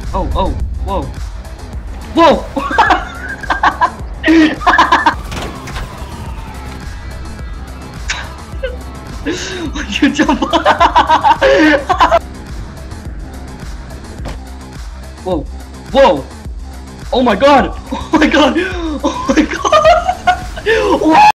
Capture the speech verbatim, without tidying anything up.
Oh, oh, whoa. Whoa! You jump. Whoa, whoa! Oh my god! Oh my god! Oh my god!